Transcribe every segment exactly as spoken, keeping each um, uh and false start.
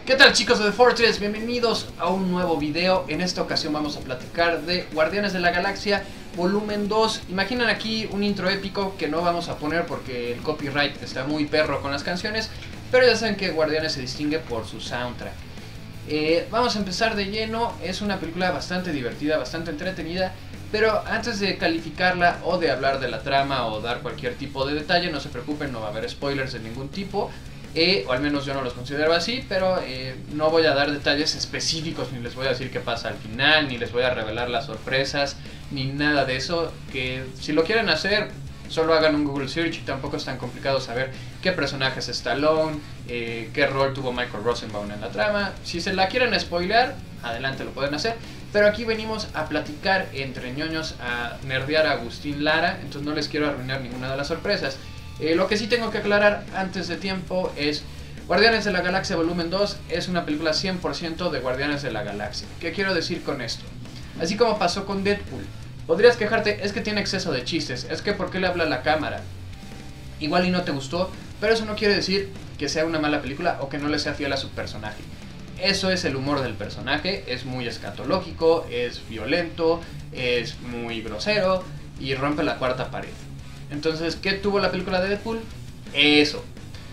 ¿Qué tal, chicos de The Fortress? Bienvenidos a un nuevo video. En esta ocasión vamos a platicar de Guardianes de la Galaxia Volumen dos. Imaginan aquí un intro épico que no vamos a poner porque el copyright está muy perro con las canciones, pero ya saben que Guardianes se distingue por su soundtrack. Eh, vamos a empezar de lleno. Es una película bastante divertida, bastante entretenida, pero antes de calificarla o de hablar de la trama o dar cualquier tipo de detalle, no se preocupen, no va a haber spoilers de ningún tipo. Eh, o al menos yo no los considero así, pero eh, no voy a dar detalles específicos, ni les voy a decir qué pasa al final, ni les voy a revelar las sorpresas, ni nada de eso. Que si lo quieren hacer, solo hagan un Google search y tampoco es tan complicado saber qué personaje es Stallone, eh, qué rol tuvo Michael Rosenbaum en la trama. Si se la quieren spoilear, adelante, lo pueden hacer. Pero aquí venimos a platicar entre ñoños, a nerdear a Agustín Lara, entonces no les quiero arruinar ninguna de las sorpresas. Eh, lo que sí tengo que aclarar antes de tiempo es: Guardianes de la Galaxia Volumen dos es una película cien por ciento de Guardianes de la Galaxia. ¿Qué quiero decir con esto? Así como pasó con Deadpool, podrías quejarte, es que tiene exceso de chistes, es que ¿por qué le habla a la cámara? Igual y no te gustó, pero eso no quiere decir que sea una mala película o que no le sea fiel a su personaje. Eso es el humor del personaje, es muy escatológico, es violento, es muy grosero y rompe la cuarta pared. Entonces, ¿qué tuvo la película de Deadpool? Eso.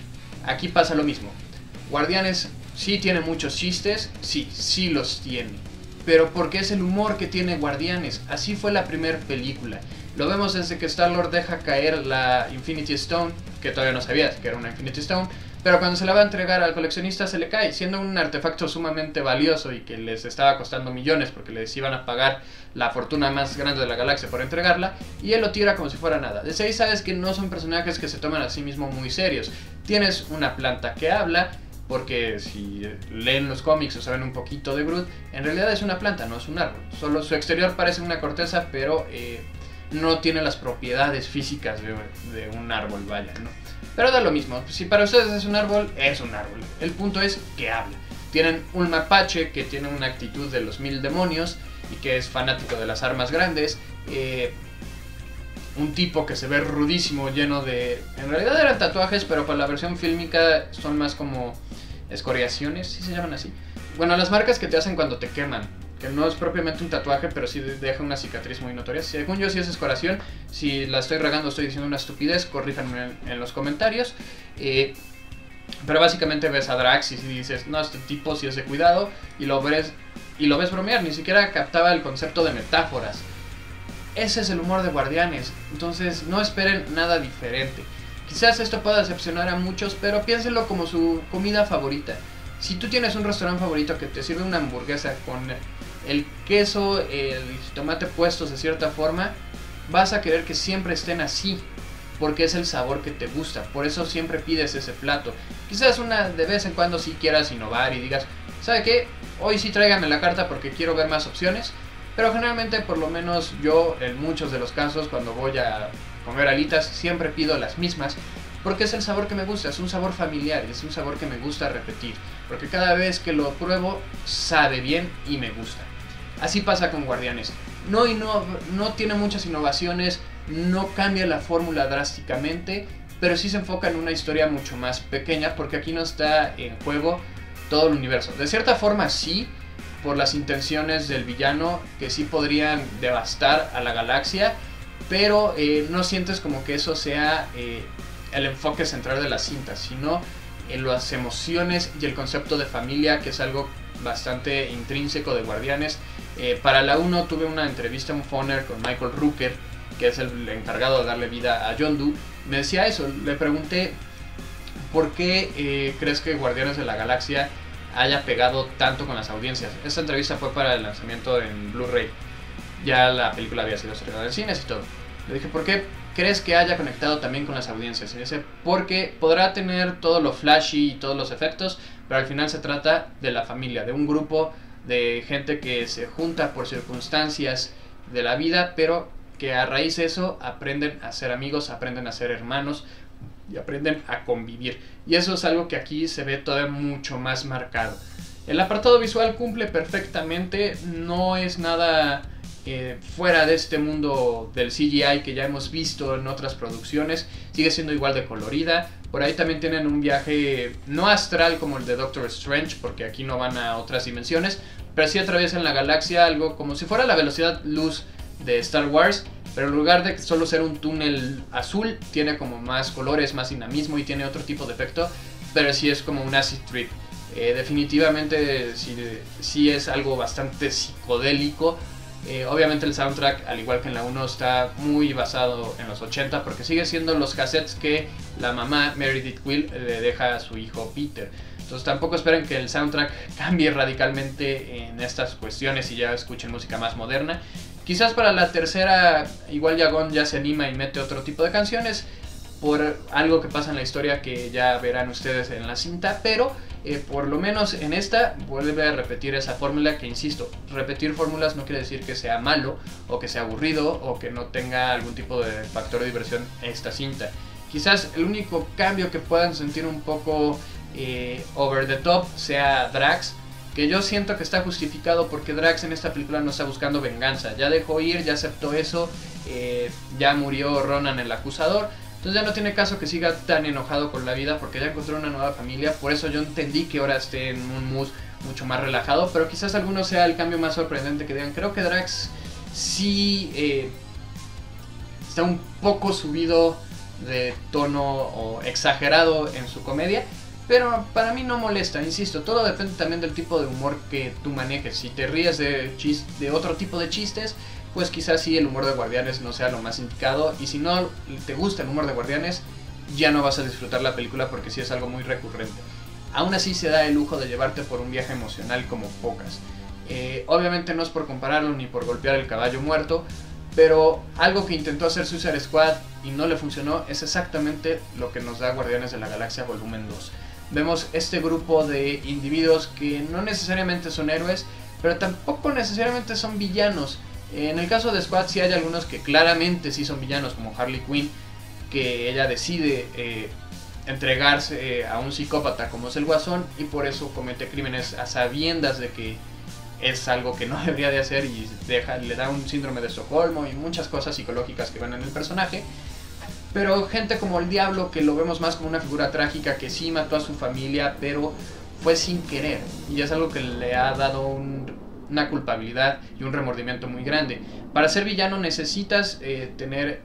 Aquí pasa lo mismo. Guardianes sí tiene muchos chistes, sí, sí los tiene. Pero porque es el humor que tiene Guardianes. Así fue la primera película. Lo vemos desde que Star-Lord deja caer la Infinity Stone, que todavía no sabías que era una Infinity Stone, pero cuando se la va a entregar al coleccionista se le cae, siendo un artefacto sumamente valioso y que les estaba costando millones porque les iban a pagar la fortuna más grande de la galaxia por entregarla, y él lo tira como si fuera nada. Desde ahí sabes que no son personajes que se toman a sí mismos muy serios. Tienes una planta que habla, porque si leen los cómics o saben un poquito de Groot, en realidad es una planta, no es un árbol. Solo su exterior parece una corteza, pero eh, no tiene las propiedades físicas de, de un árbol, vaya, ¿no? Pero da lo mismo, si para ustedes es un árbol, es un árbol. El punto es que habla. Tienen un mapache que tiene una actitud de los mil demonios y que es fanático de las armas grandes. Eh, un tipo que se ve rudísimo, lleno de... En realidad eran tatuajes, pero para la versión fílmica son más como escoriaciones, si se llaman así. Bueno, las marcas que te hacen cuando te queman, que no es propiamente un tatuaje, pero sí deja una cicatriz muy notoria. Según yo sí es escoriación. Si la estoy regando, estoy diciendo una estupidez, corríjanme en, en los comentarios. eh, Pero básicamente ves a Drax y dices, no, este tipo sí es de cuidado, y lo ves, y lo ves bromear. Ni siquiera captaba el concepto de metáforas. Ese es el humor de Guardianes. Entonces no esperen nada diferente. Quizás esto pueda decepcionar a muchos, pero piénsenlo como su comida favorita. Si tú tienes un restaurante favorito que te sirve una hamburguesa con el queso, el tomate puestos de cierta forma, vas a querer que siempre estén así, porque es el sabor que te gusta. Por eso siempre pides ese plato. Quizás una de vez en cuando sí quieras innovar y digas, ¿sabe qué? Hoy sí tráigame la carta porque quiero ver más opciones. Pero generalmente, por lo menos yo, en muchos de los casos, cuando voy a comer alitas, siempre pido las mismas, porque es el sabor que me gusta, es un sabor familiar, es un sabor que me gusta repetir, porque cada vez que lo pruebo sabe bien y me gusta. Así pasa con Guardianes. No, no, no tiene muchas innovaciones, no cambia la fórmula drásticamente, pero sí se enfoca en una historia mucho más pequeña, porque aquí no está en juego todo el universo. De cierta forma sí, por las intenciones del villano, que sí podrían devastar a la galaxia, pero eh, no sientes como que eso sea eh, el enfoque central de la cinta, sino en las emociones y el concepto de familia, que es algo bastante intrínseco de Guardianes. Eh, para la uno tuve una entrevista, un phoner con Michael Rooker, que es el encargado de darle vida a Yondu. Me decía eso, le pregunté ¿por qué eh, crees que Guardianes de la Galaxia haya pegado tanto con las audiencias? Esta entrevista fue para el lanzamiento en Blu-ray, ya la película había sido estrenada en cines y todo. Le dije, ¿por qué crees que haya conectado también con las audiencias? Y dice, porque podrá tener todo lo flashy y todos los efectos, pero al final se trata de la familia, de un grupo de gente que se junta por circunstancias de la vida, pero que a raíz de eso aprenden a ser amigos, aprenden a ser hermanos y aprenden a convivir. Y eso es algo que aquí se ve todavía mucho más marcado. El apartado visual cumple perfectamente, no es nada eh, fuera de este mundo del C G I que ya hemos visto en otras producciones. Sigue siendo igual de colorida. Por ahí también tienen un viaje no astral como el de Doctor Strange, porque aquí no van a otras dimensiones, pero sí atraviesan la galaxia, algo como si fuera la velocidad luz de Star Wars, pero en lugar de solo ser un túnel azul, tiene como más colores, más dinamismo y tiene otro tipo de efecto, pero sí es como un acid trip. Eh, definitivamente sí, sí es algo bastante psicodélico. Eh, obviamente el soundtrack, al igual que en la uno, está muy basado en los ochenta, porque sigue siendo los cassettes que la mamá Meredith Quill le deja a su hijo Peter. Entonces tampoco esperen que el soundtrack cambie radicalmente en estas cuestiones y ya escuchen música más moderna. Quizás para la tercera igual Yagon ya se anima y mete otro tipo de canciones por algo que pasa en la historia que ya verán ustedes en la cinta, pero eh, por lo menos en esta vuelve a repetir esa fórmula que, insisto, repetir fórmulas no quiere decir que sea malo o que sea aburrido o que no tenga algún tipo de factor de diversión esta cinta. Quizás el único cambio que puedan sentir un poco eh, over the top sea Drax, que yo siento que está justificado porque Drax en esta película no está buscando venganza, ya dejó ir, ya aceptó eso, eh, ya murió Ronan el acusador. Entonces ya no tiene caso que siga tan enojado con la vida porque ya encontró una nueva familia. Por eso yo entendí que ahora esté en un mood mucho más relajado. Pero quizás alguno sea el cambio más sorprendente que digan. Creo que Drax sí eh, está un poco subido de tono o exagerado en su comedia. Pero para mí no molesta, insisto. Todo depende también del tipo de humor que tú manejes. Si te ríes de, chis- de otro tipo de chistes, pues quizás sí el humor de Guardianes no sea lo más indicado, y si no te gusta el humor de Guardianes ya no vas a disfrutar la película porque sí es algo muy recurrente. Aún así se da el lujo de llevarte por un viaje emocional como pocas. Eh, obviamente no es por compararlo ni por golpear el caballo muerto, pero algo que intentó hacer Suicide Squad y no le funcionó es exactamente lo que nos da Guardianes de la Galaxia Volumen dos. Vemos este grupo de individuos que no necesariamente son héroes, pero tampoco necesariamente son villanos. En el caso de Squad sí hay algunos que claramente sí son villanos, como Harley Quinn, que ella decide eh, entregarse eh, a un psicópata como es el Guasón y por eso comete crímenes a sabiendas de que es algo que no debería de hacer y deja, le da un síndrome de Estocolmo y muchas cosas psicológicas que van en el personaje. Pero gente como el Diablo, que lo vemos más como una figura trágica que sí mató a su familia, pero fue sin querer, y es algo que le ha dado un una culpabilidad y un remordimiento muy grande. Para ser villano necesitas eh, tener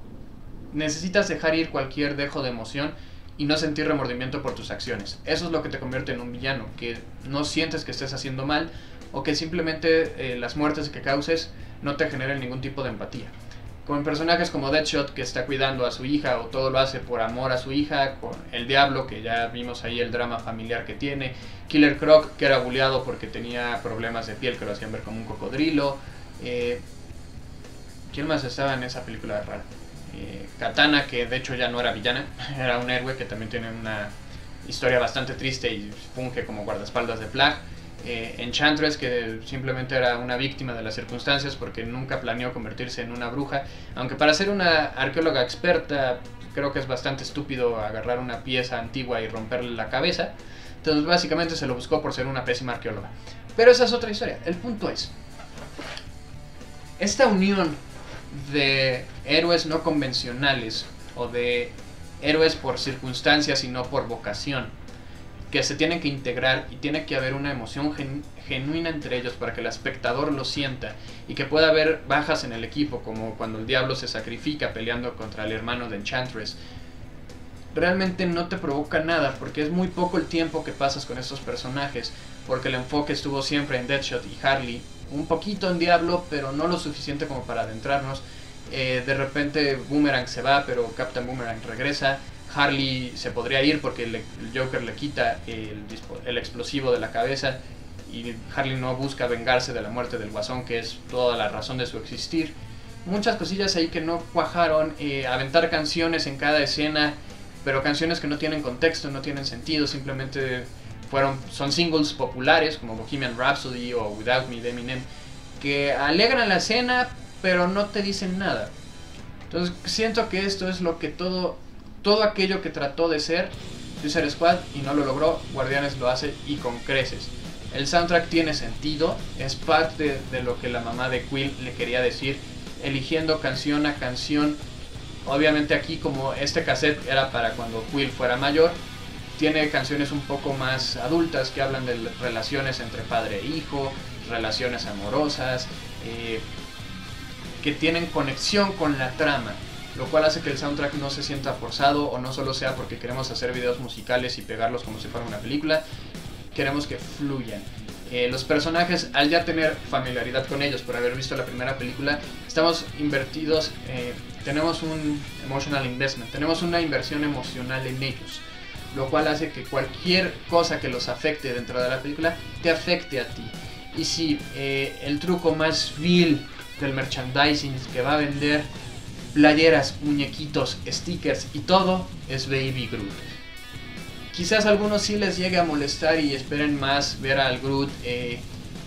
necesitas dejar ir cualquier dejo de emoción y no sentir remordimiento por tus acciones. Eso es lo que te convierte en un villano, que no sientes que estés haciendo mal o que simplemente eh, las muertes que causes no te generen ningún tipo de empatía. Con personajes como Deadshot, que está cuidando a su hija o todo lo hace por amor a su hija, con el Diablo, que ya vimos ahí el drama familiar que tiene, Killer Croc, que era bulleado porque tenía problemas de piel que lo hacían ver como un cocodrilo. Eh, ¿Quién más estaba en esa película rara? Eh, Katana, que de hecho ya no era villana, era un héroe que también tiene una historia bastante triste y funge como guardaespaldas de Flag. Eh, Enchantress, que simplemente era una víctima de las circunstancias porque nunca planeó convertirse en una bruja, aunque para ser una arqueóloga experta creo que es bastante estúpido agarrar una pieza antigua y romperle la cabeza. Entonces básicamente se lo buscó por ser una pésima arqueóloga, pero esa es otra historia. El punto es esta unión de héroes no convencionales o de héroes por circunstancias y no por vocación, que se tienen que integrar y tiene que haber una emoción gen genuina entre ellos para que el espectador lo sienta y que pueda haber bajas en el equipo, como cuando el Diablo se sacrifica peleando contra el hermano de Enchantress. Realmente no te provoca nada porque es muy poco el tiempo que pasas con estos personajes, porque el enfoque estuvo siempre en Deadshot y Harley, un poquito en Diablo, pero no lo suficiente como para adentrarnos. Eh, de repente Boomerang se va, pero Captain Boomerang regresa. Harley se podría ir porque le, el Joker le quita el, el explosivo de la cabeza y Harley no busca vengarse de la muerte del Guasón, que es toda la razón de su existir. Muchas cosillas ahí que no cuajaron, eh, aventar canciones en cada escena, pero canciones que no tienen contexto, no tienen sentido, simplemente fueron, son singles populares como Bohemian Rhapsody o Without Me de Eminem, que alegran la escena pero no te dicen nada. Entonces siento que esto es lo que todo todo aquello que trató de ser Suicide Squad y no lo logró, Guardianes lo hace y con creces. El soundtrack tiene sentido, es parte de lo que la mamá de Quill le quería decir, eligiendo canción a canción. Obviamente aquí, como este cassette era para cuando Quill fuera mayor, tiene canciones un poco más adultas que hablan de relaciones entre padre e hijo, relaciones amorosas, eh, que tienen conexión con la trama, lo cual hace que el soundtrack no se sienta forzado, o no solo sea porque queremos hacer videos musicales y pegarlos como si fuera una película. Queremos que fluyan. Eh, los personajes, al ya tener familiaridad con ellos por haber visto la primera película, estamos invertidos, eh, tenemos un emotional investment, tenemos una inversión emocional en ellos, lo cual hace que cualquier cosa que los afecte dentro de la película te afecte a ti. Y si eh, el truco más vil del merchandising que va a vender playeras, muñequitos, stickers y todo es Baby Groot. Quizás a algunos sí les llegue a molestar y esperen más ver al Groot eh,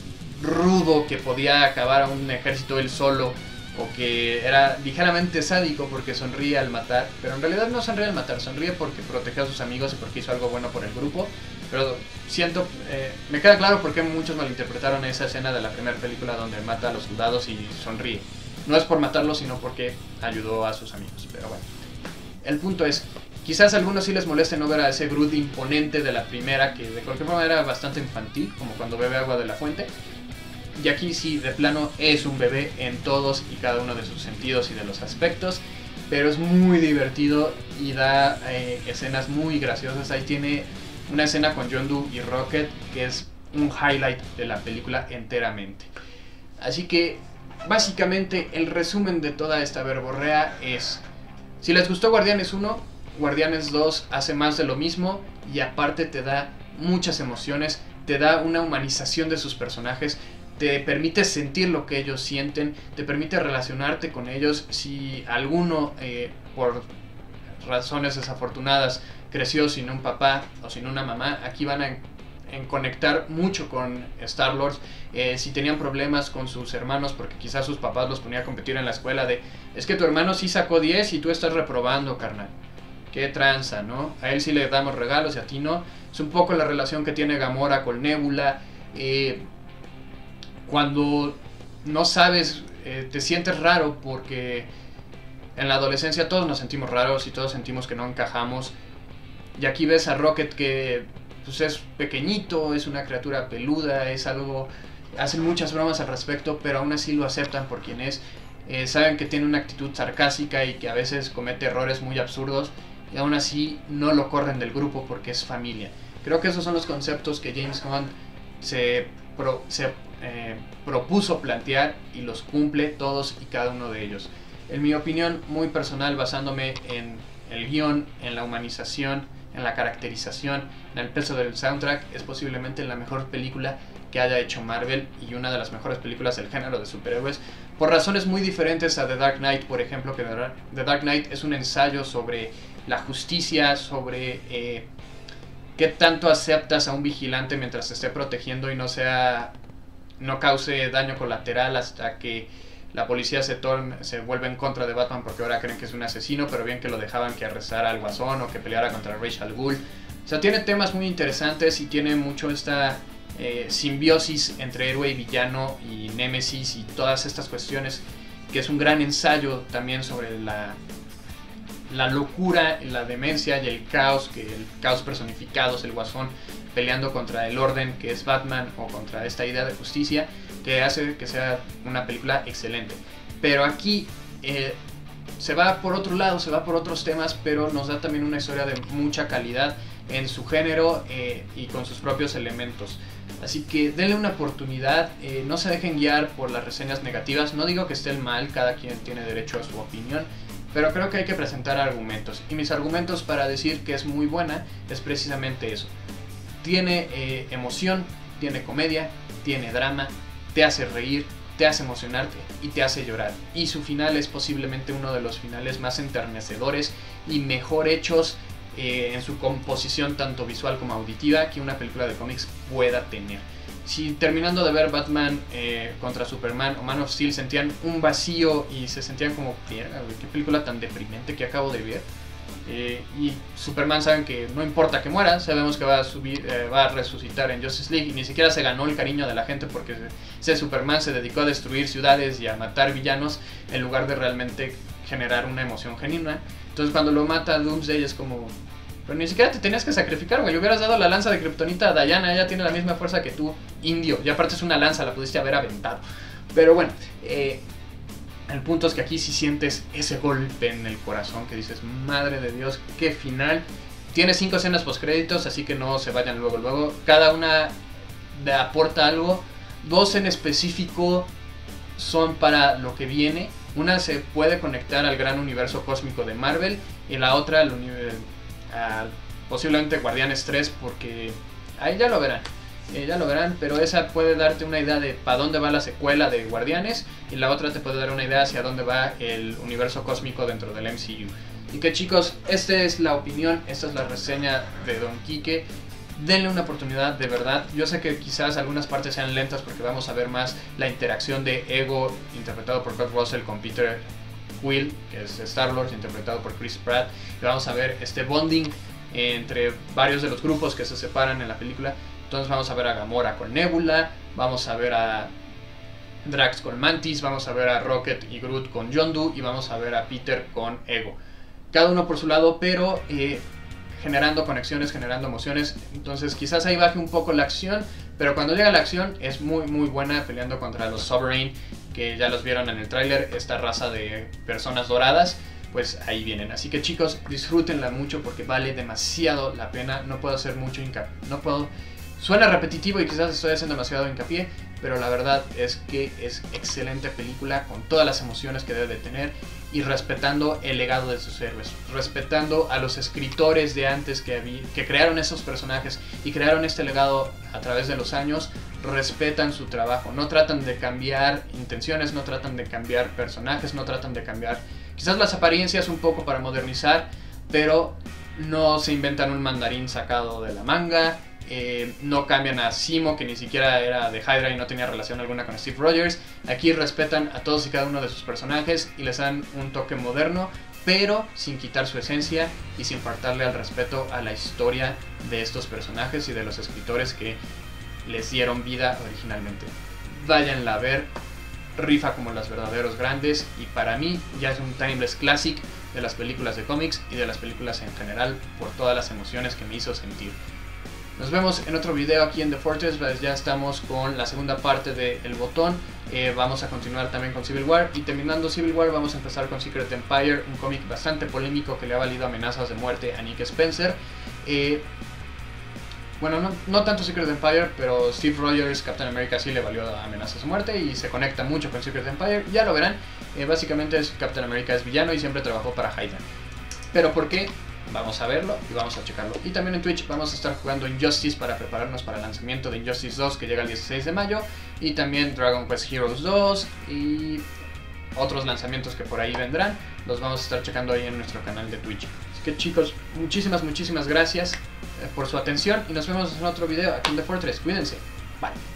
rudo, que podía acabar a un ejército él solo, o que era ligeramente sádico porque sonríe al matar, pero en realidad no sonríe al matar, sonríe porque protegió a sus amigos y porque hizo algo bueno por el grupo. Pero siento, eh, me queda claro por qué muchos malinterpretaron esa escena de la primera película donde mata a los soldados y sonríe. No es por matarlos, sino porque ayudó a sus amigos, pero bueno. El punto es, quizás a algunos sí les moleste no ver a ese Groot imponente de la primera, que de cualquier forma era bastante infantil, como cuando bebe agua de la fuente. Y aquí sí, de plano, es un bebé en todos y cada uno de sus sentidos y de los aspectos. Pero es muy divertido y da eh, escenas muy graciosas. Ahí tiene una escena con Yondu y Rocket que es un highlight de la película enteramente. Así que, básicamente, el resumen de toda esta verborrea es: si les gustó Guardianes uno, Guardianes dos hace más de lo mismo, y aparte te da muchas emociones, te da una humanización de sus personajes, te permite sentir lo que ellos sienten, te permite relacionarte con ellos. Si alguno, eh, por razones desafortunadas, creció sin un papá o sin una mamá, aquí van a en, en conectar mucho con Star-Lord. Eh, si tenían problemas con sus hermanos porque quizás sus papás los ponía a competir en la escuela, de es que tu hermano sí sacó diez y tú estás reprobando, carnal. Qué tranza, ¿no? A él sí le damos regalos y a ti no. Es un poco la relación que tiene Gamora con Nebula. Eh, cuando no sabes, eh, te sientes raro porque en la adolescencia todos nos sentimos raros y todos sentimos que no encajamos. Y aquí ves a Rocket que pues, es pequeñito, es una criatura peluda, es algo... Hacen muchas bromas al respecto, pero aún así lo aceptan por quien es. Eh, saben que tiene una actitud sarcástica y que a veces comete errores muy absurdos, y aún así no lo corren del grupo porque es familia. Creo que esos son los conceptos que James Gunn se, pro, se eh, propuso plantear, y los cumple todos y cada uno de ellos. En mi opinión muy personal, basándome en el guión, en la humanización, en la caracterización, en el peso del soundtrack, es posiblemente la mejor película que haya hecho Marvel y una de las mejores películas del género de superhéroes, por razones muy diferentes a The Dark Knight, por ejemplo, que The Dark Knight es un ensayo sobre la justicia, sobre eh, qué tanto aceptas a un vigilante mientras te esté protegiendo y no sea no cause daño colateral hasta que la policía se, torne, se vuelve en contra de Batman porque ahora creen que es un asesino, pero bien que lo dejaban que arrestara al Guasón o que peleara contra Ra's al Ghul. O sea, tiene temas muy interesantes y tiene mucho esta eh, simbiosis entre héroe y villano y némesis y todas estas cuestiones, que es un gran ensayo también sobre la, la locura, la demencia y el caos, que el caos personificado es el Guasón peleando contra el orden que es Batman, o contra esta idea de justicia, que hace que sea una película excelente. Pero aquí eh, se va por otro lado, se va por otros temas, pero nos da también una historia de mucha calidad en su género eh, y con sus propios elementos. Así que denle una oportunidad, eh, no se dejen guiar por las reseñas negativas. No digo que esté mal, cada quien tiene derecho a su opinión, pero creo que hay que presentar argumentos. Y mis argumentos para decir que es muy buena es precisamente eso. Tiene eh, emoción, tiene comedia, tiene drama, te hace reír, te hace emocionarte y te hace llorar. Y su final es posiblemente uno de los finales más enternecedores y mejor hechos eh, en su composición tanto visual como auditiva que una película de cómics pueda tener. Si terminando de ver Batman eh, contra Superman o Man of Steel sentían un vacío y se sentían como, qué película tan deprimente que acabo de ver, Eh, y Superman saben que no importa que muera, sabemos que va a subir, eh, va a resucitar en Justice League y ni siquiera se ganó el cariño de la gente porque ese Superman se dedicó a destruir ciudades y a matar villanos en lugar de realmente generar una emoción genuina. Entonces cuando lo mata Doomsday es como, pero ni siquiera te tenías que sacrificar, güey, le hubieras dado la lanza de Kryptonita a Diana, ella tiene la misma fuerza que tú, indio, y aparte es una lanza, la pudiste haber aventado. Pero bueno, eh, el punto es que aquí sí sientes ese golpe en el corazón que dices, madre de Dios, qué final. Tiene cinco escenas postcréditos, así que no se vayan luego, luego. Cada una aporta algo. Dos en específico son para lo que viene. Una se puede conectar al gran universo cósmico de Marvel y la otra al universo, posiblemente Guardianes tres, porque ahí ya lo verán. Eh, ya lo verán, pero esa puede darte una idea de para dónde va la secuela de Guardianes y la otra te puede dar una idea hacia dónde va el universo cósmico dentro del M C U. Y que chicos, esta es la opinión, esta es la reseña de Don Quique. Denle una oportunidad, de verdad. Yo sé que quizás algunas partes sean lentas porque vamos a ver más la interacción de Ego, interpretado por Kurt Russell, con Peter Quill, que es Star-Lord, interpretado por Chris Pratt. Y vamos a ver este bonding entre varios de los grupos que se separan en la película. Entonces vamos a ver a Gamora con Nebula, vamos a ver a Drax con Mantis, vamos a ver a Rocket y Groot con Yondu y vamos a ver a Peter con Ego. Cada uno por su lado, pero eh, generando conexiones, generando emociones. Entonces quizás ahí baje un poco la acción, pero cuando llega la acción es muy muy buena, peleando contra los Sovereign, que ya los vieron en el tráiler, esta raza de personas doradas. Pues ahí vienen, así que chicos, disfrútenla mucho porque vale demasiado la pena. No puedo hacer mucho hincapié, no puedo... Suena repetitivo y quizás estoy haciendo demasiado hincapié, pero la verdad es que es excelente película con todas las emociones que debe de tener y respetando el legado de sus héroes, respetando a los escritores de antes que, había, que crearon esos personajes y crearon este legado a través de los años. Respetan su trabajo, no tratan de cambiar intenciones, no tratan de cambiar personajes, no tratan de cambiar quizás las apariencias un poco para modernizar, pero no se inventan un mandarín sacado de la manga. Eh, no cambian a Zemo, que ni siquiera era de Hydra y no tenía relación alguna con Steve Rogers. Aquí respetan a todos y cada uno de sus personajes y les dan un toque moderno, pero sin quitar su esencia y sin faltarle al respeto a la historia de estos personajes y de los escritores que les dieron vida originalmente. Váyanla a ver, rifa como los verdaderos grandes y para mí ya es un timeless classic de las películas de cómics y de las películas en general por todas las emociones que me hizo sentir. Nos vemos en otro video aquí en The Fortress. Ya estamos con la segunda parte de El Botón. eh, Vamos a continuar también con Civil War. Y terminando Civil War vamos a empezar con Secret Empire, un cómic bastante polémico que le ha valido amenazas de muerte a Nick Spencer. eh, Bueno, no, no tanto Secret Empire, pero Steve Rogers, Captain America, sí le valió amenazas de muerte y se conecta mucho con Secret Empire. Ya lo verán. eh, Básicamente es, Captain America es villano y siempre trabajó para Hydra. ¿Pero por qué? Vamos a verlo y vamos a checarlo. Y también en Twitch vamos a estar jugando Injustice para prepararnos para el lanzamiento de Injustice dos, que llega el dieciséis de mayo. Y también Dragon Quest Heroes dos y otros lanzamientos que por ahí vendrán. Los vamos a estar checando ahí en nuestro canal de Twitch. Así que chicos, muchísimas, muchísimas gracias por su atención. Y nos vemos en otro video aquí en The Fortress. Cuídense. Bye.